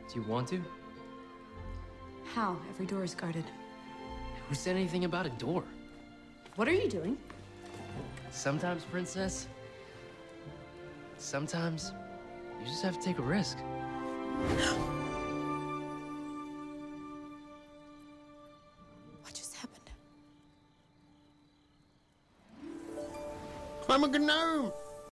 Do you want to? How? Every door is guarded. Who said anything about a door? What are you doing? Sometimes, Princess, sometimes you just have to take a risk. What just happened? I'm a gnome!